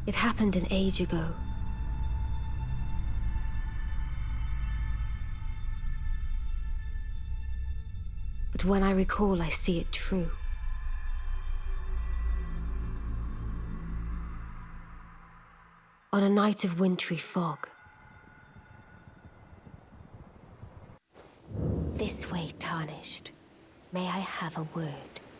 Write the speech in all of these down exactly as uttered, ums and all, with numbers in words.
It happened an age ago. But when I recall, I see it true. On a night of wintry fog. This way, Tarnished. May I have a word?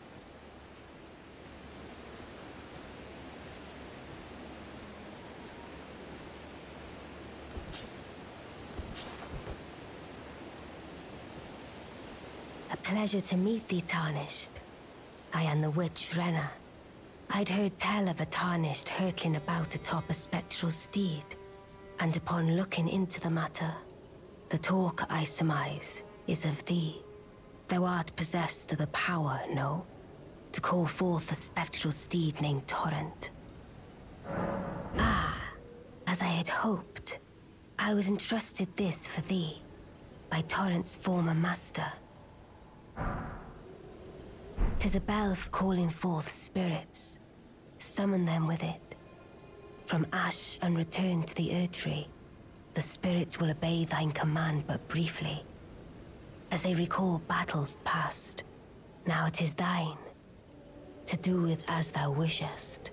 A pleasure to meet thee, Tarnished. I am the witch Renna. I'd heard tell of a Tarnished hurtling about atop a spectral steed, and upon looking into the matter, the talk, I surmise, is of thee. Thou art possessed of the power, no? To call forth a spectral steed named Torrent. Ah, as I had hoped, I was entrusted this for thee, by Torrent's former master. 'Tis a bell for calling forth spirits. Summon them with it. From ash and return to the Erdtree, the spirits will obey thine command but briefly, as they recall battles past. Now it is thine, to do with as thou wishest.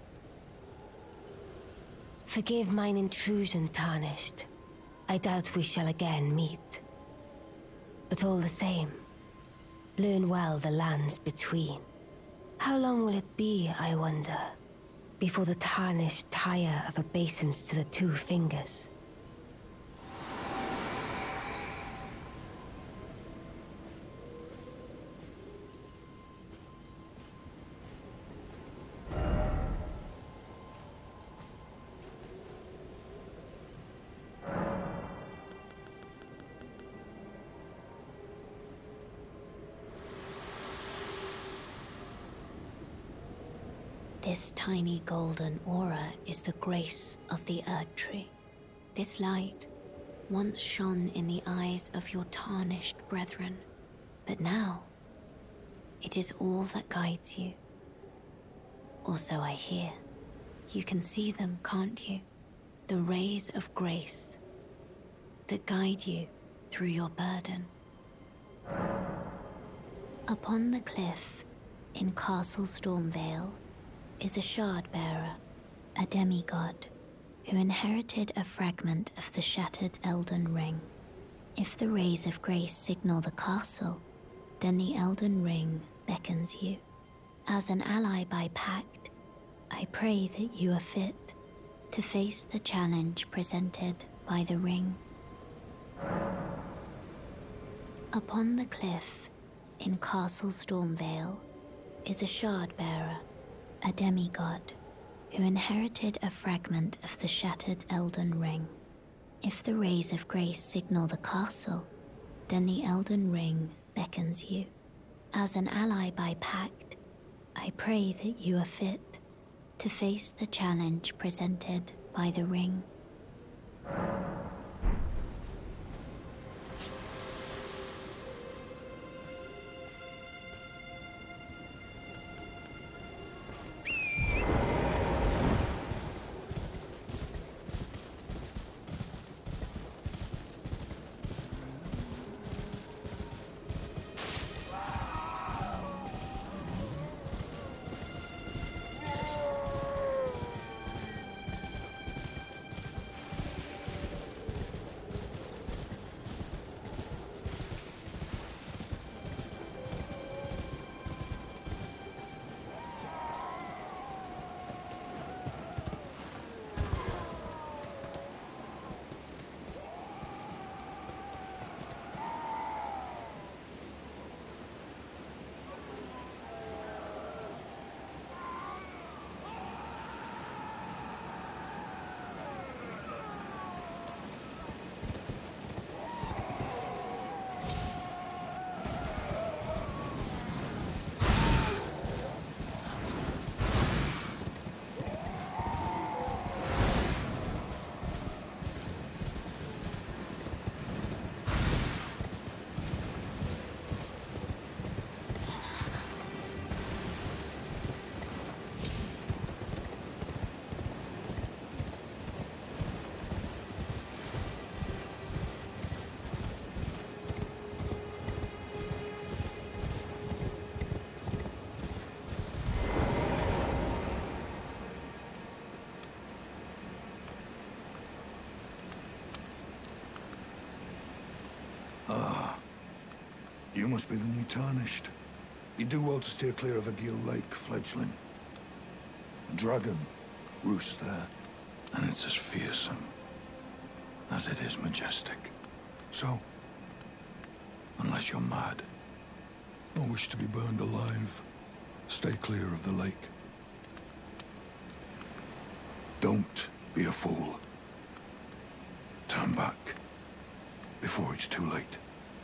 Forgive mine intrusion, Tarnished. I doubt we shall again meet. But all the same, learn well the lands between. How long will it be, I wonder, before the Tarnished tire of obeisance to the two fingers? This tiny golden aura is the grace of the Erdtree. This light once shone in the eyes of your tarnished brethren, but now it is all that guides you. Or so I hear. You can see them, can't you? The rays of grace that guide you through your burden. Upon the cliff in Castle Stormvale is a shard-bearer, a demigod, who inherited a fragment of the shattered Elden Ring. If the rays of grace signal the castle, then the Elden Ring beckons you. As an ally by pact, I pray that you are fit to face the challenge presented by the ring. Upon the cliff in Castle Stormvale is a shard-bearer, a demigod, who inherited a fragment of the shattered Elden Ring. If the rays of grace signal the castle, then the Elden Ring beckons you. As an ally by pact, I pray that you are fit to face the challenge presented by the ring. You must be the new Tarnished. You do well to steer clear of a Gill Lake, fledgling. A dragon roosts there, and it's as fearsome as it is majestic. So, unless you're mad, or wish to be burned alive, stay clear of the lake. Don't be a fool. Turn back before it's too late.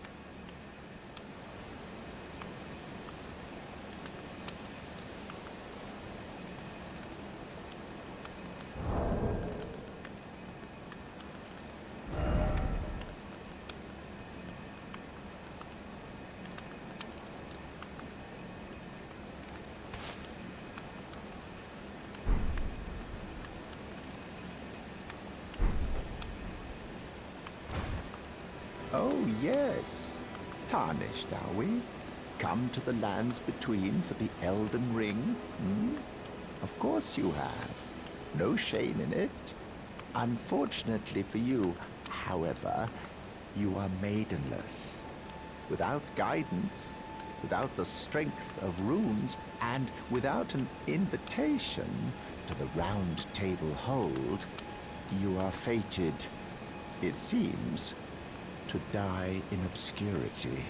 Oh, yes. Tarnished, are we? Come to the lands between for the Elden Ring? Hmm? Of course you have. No shame in it. Unfortunately for you, however, you are maidenless. Without guidance, without the strength of runes, and without an invitation to the Round Table Hold, you are fated, it seems, to die in obscurity.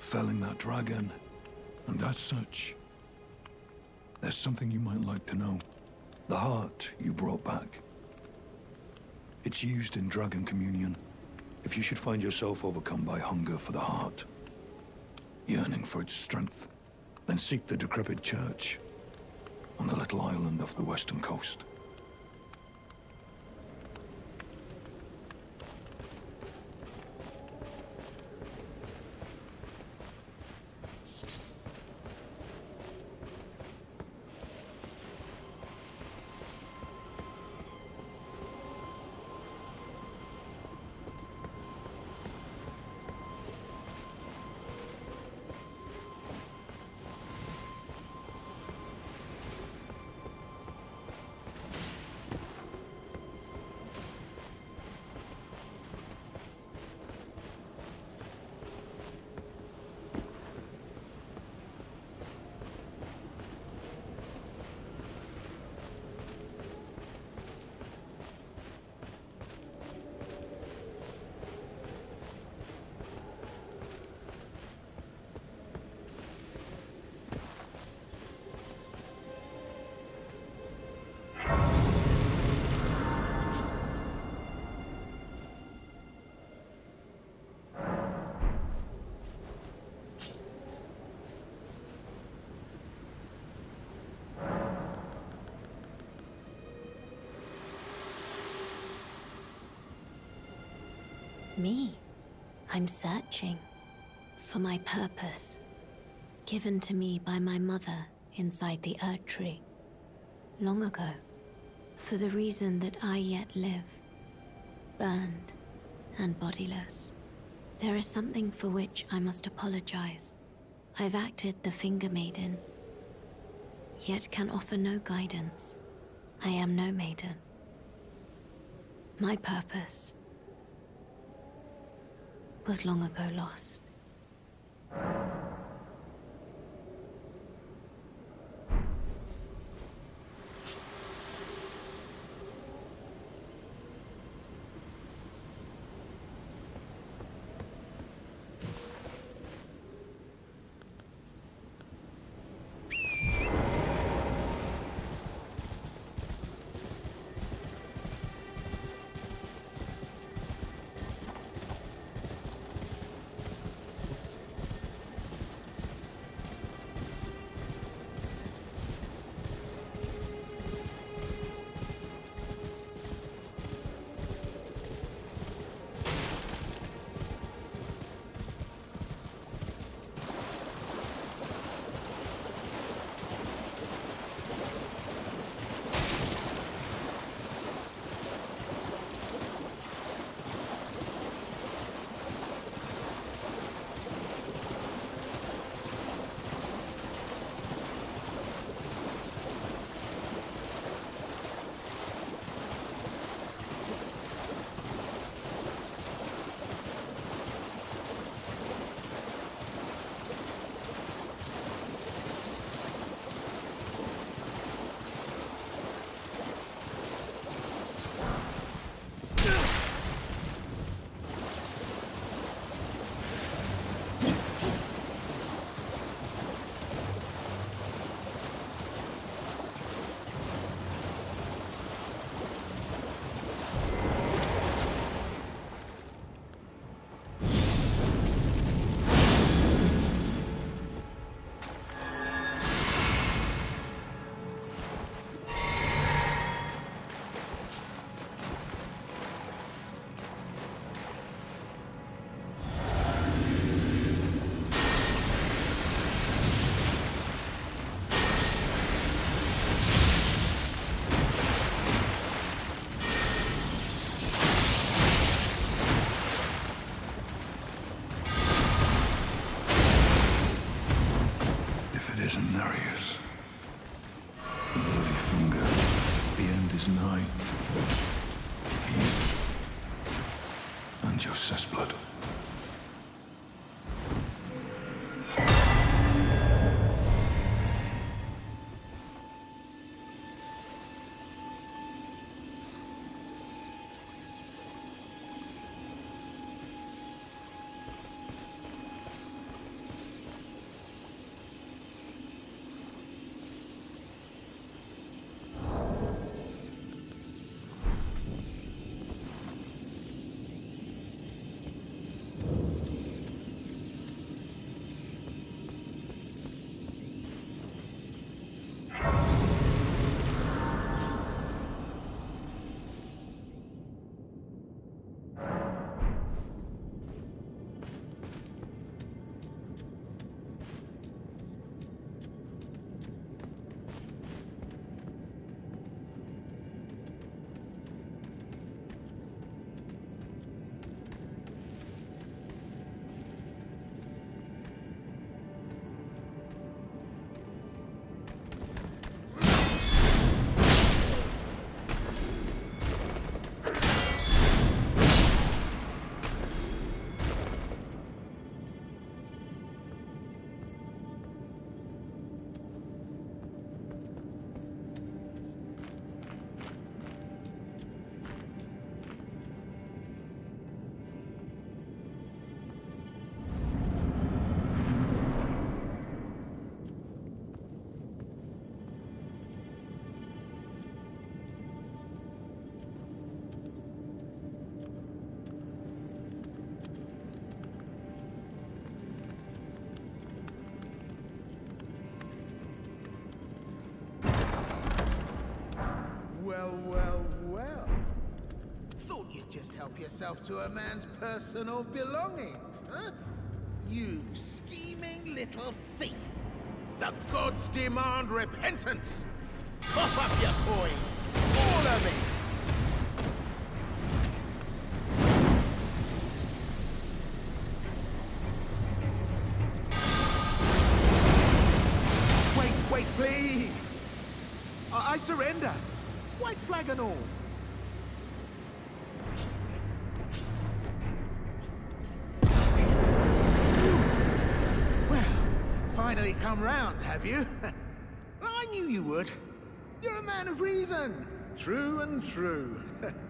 felling that dragon. And as such, there's something you might like to know. The heart you brought back. It's used in dragon communion. If you should find yourself overcome by hunger for the heart, yearning for its strength, then seek the decrepit church on the little island off the western coast. Me. I'm searching for my purpose, given to me by my mother inside the Earth Tree, long ago, for the reason that I yet live, burned and bodiless. There is something for which I must apologize. I've acted the Finger Maiden, yet can offer no guidance. I am no maiden. My purpose was long ago lost. Blood. help yourself to a man's personal belongings, huh? You scheming little thief! The gods demand repentance! Cough up your coin! All of it! Wait, wait, please! I, I surrender! White flag and all! Finally come round, have you? I knew you would. You're a man of reason. True and true.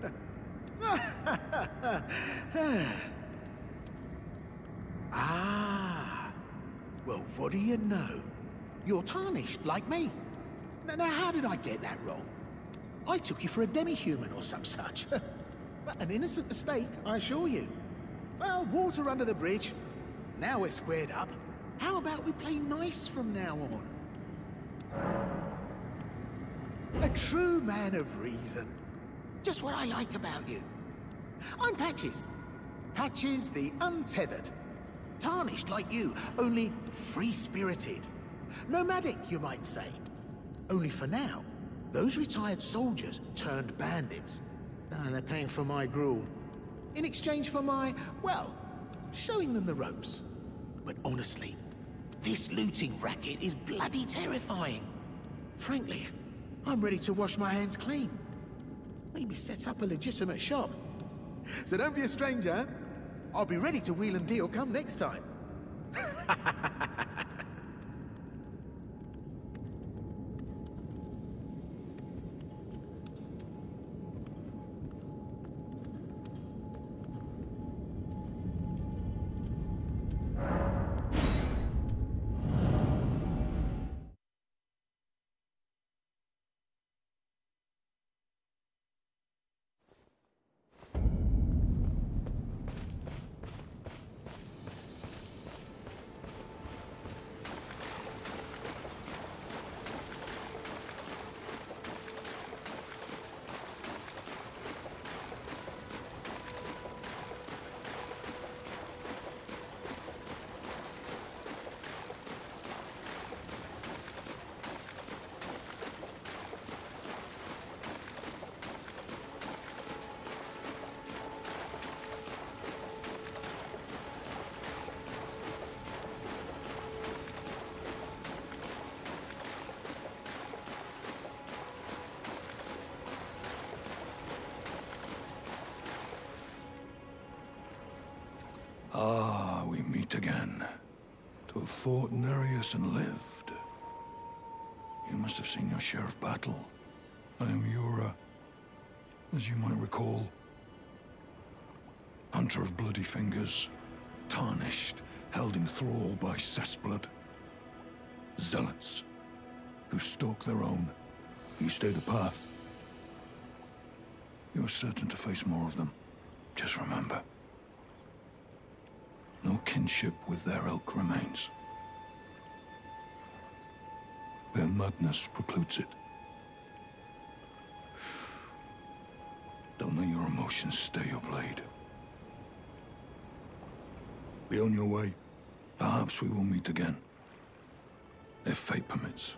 Ah. Well, what do you know? You're tarnished, like me. Now, now, how did I get that wrong? I took you for a demi-human or some such. An innocent mistake, I assure you. Well, water under the bridge. Now we're squared up. How about we play nice from now on? A true man of reason. Just what I like about you. I'm Patches. Patches the untethered. Tarnished like you, only free-spirited. Nomadic, you might say. Only for now, those retired soldiers turned bandits. Ah, they're paying for my gruel. In exchange for my, well, showing them the ropes. But honestly, this looting racket is bloody terrifying. Frankly, I'm ready to wash my hands clean. Maybe set up a legitimate shop. So don't be a stranger. I'll be ready to wheel and deal come next time. Ah, we meet again. To have fought Nereus and lived. You must have seen your share of battle. I am Yura, as you might recall. Hunter of bloody fingers, tarnished, held in thrall by cessblood. Zealots, who stalk their own. You stay the path. You're certain to face more of them. Just remember. No kinship with their ilk remains. Their madness precludes it. Don't let your emotions stay your blade. Be on your way. Perhaps we will meet again. If fate permits.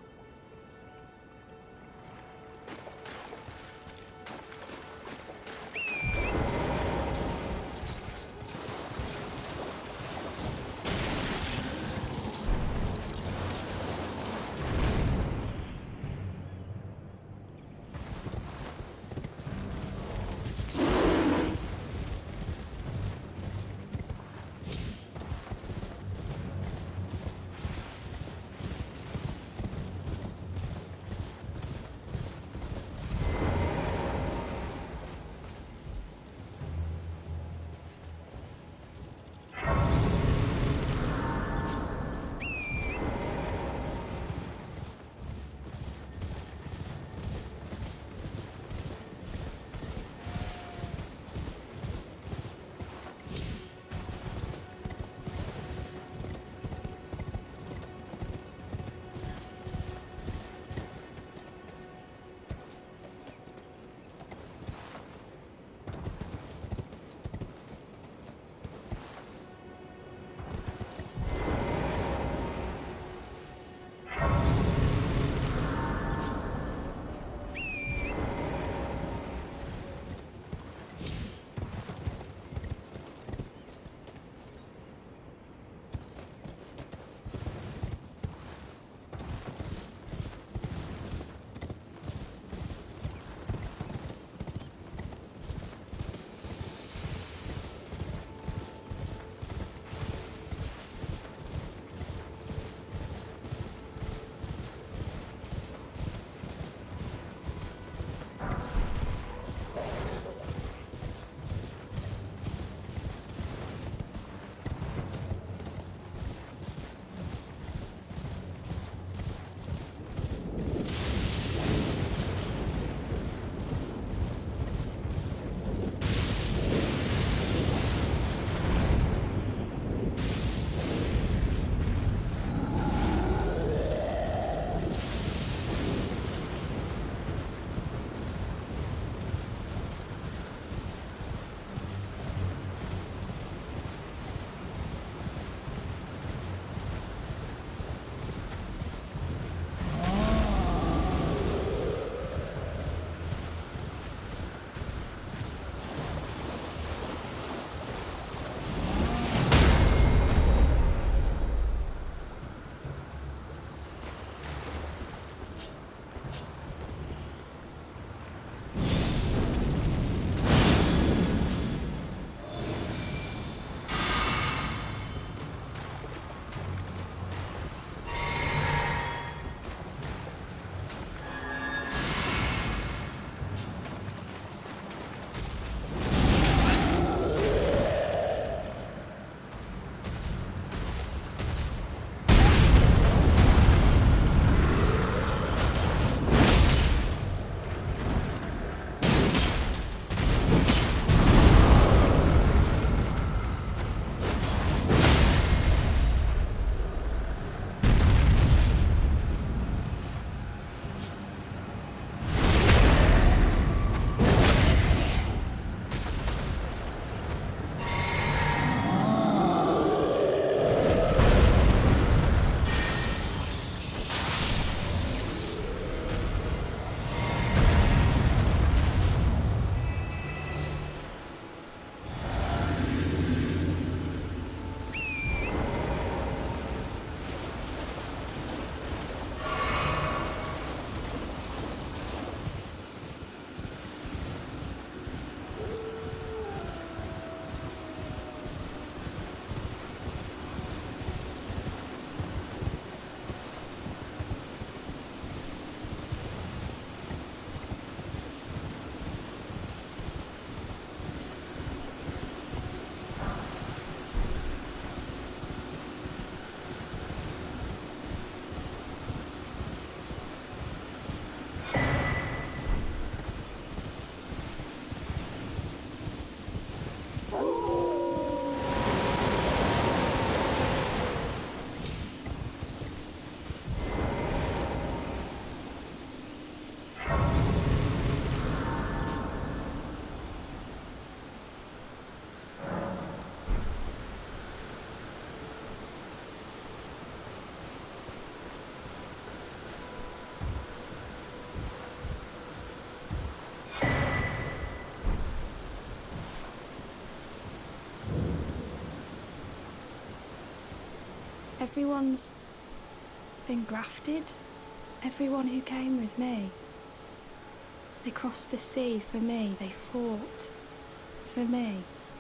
Everyone's been grafted. Everyone who came with me. They crossed the sea for me. They fought for me.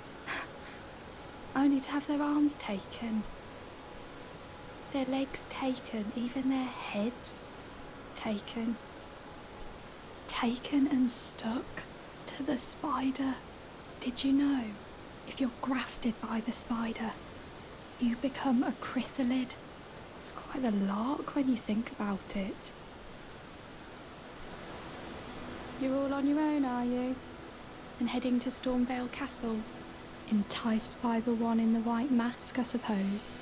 Only to have their arms taken. Their legs taken. Even their heads taken. Taken and stuck to the spider. Did you know, if you're grafted by the spider, you become a chrysalid? It's quite a lark when you think about it. You're all on your own, are you? And heading to Stormvale Castle? Enticed by the one in the white mask, I suppose.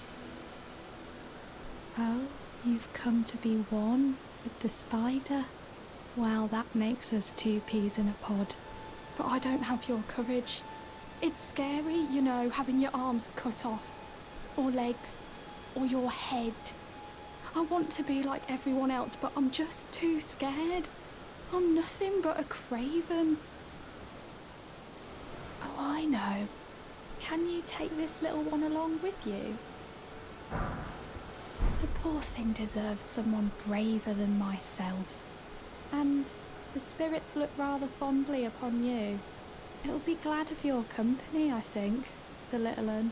Oh, you've come to be one with the spider? Well, that makes us two peas in a pod. But I don't have your courage. It's scary, you know, having your arms cut off. Or legs. Or your head. I want to be like everyone else, but I'm just too scared. I'm nothing but a craven. Oh, I know. Can you take this little one along with you? The poor thing deserves someone braver than myself. And the spirits look rather fondly upon you. It'll be glad of your company, I think, the little un.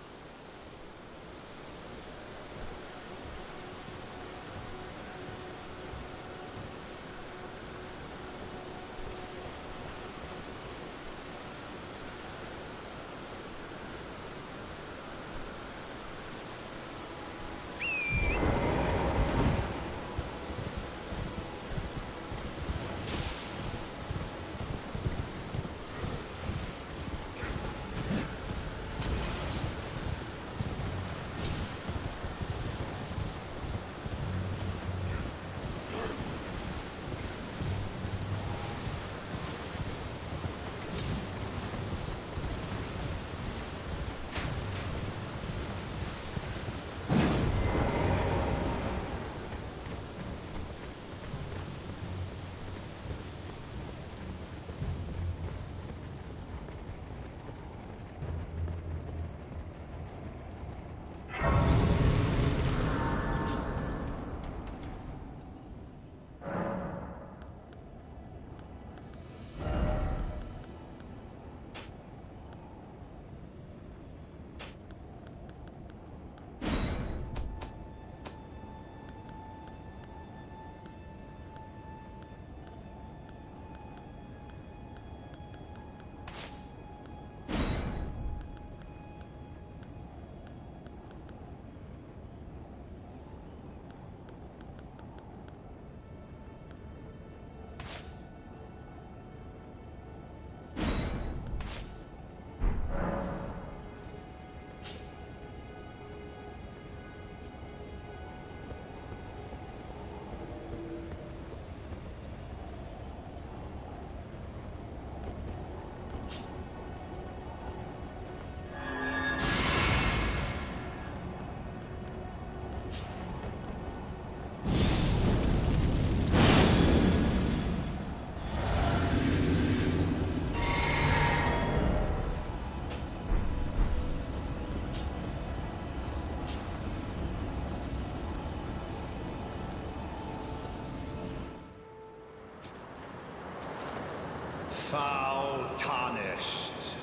Foul tarnished,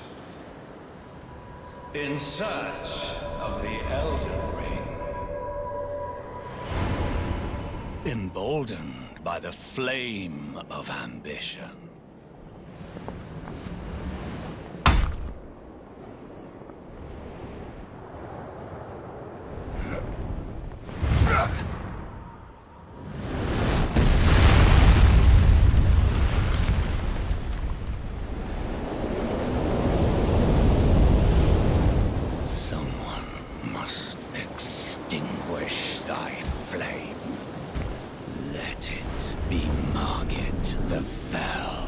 in search of the Elden Ring. Emboldened by the flame of ambition. Be Margit the Fell.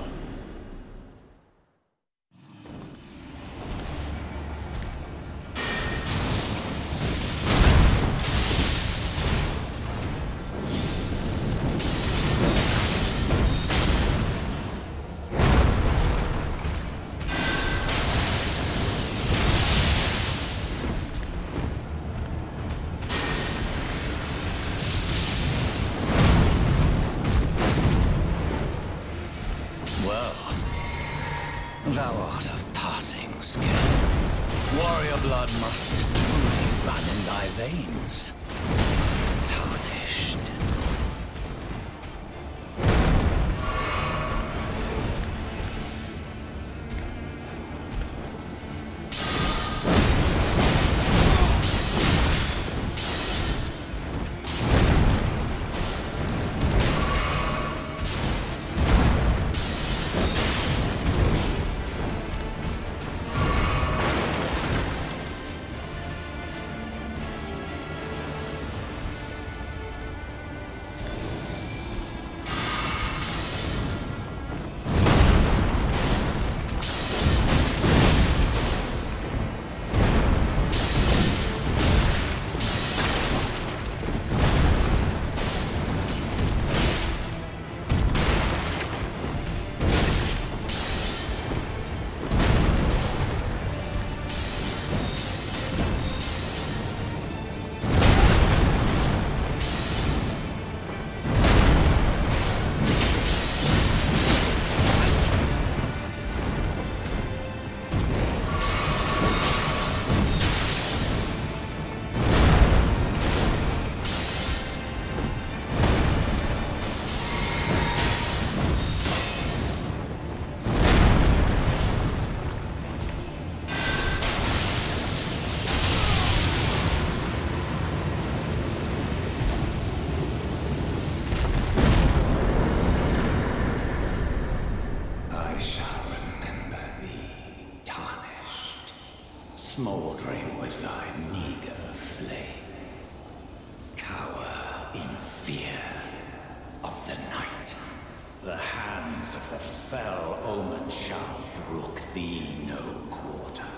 warrior blood must truly run in thy veins. Tarnished. Smouldering with thy meager flame, cower in fear of the night. The hands of the fell omen shall brook thee no quarter.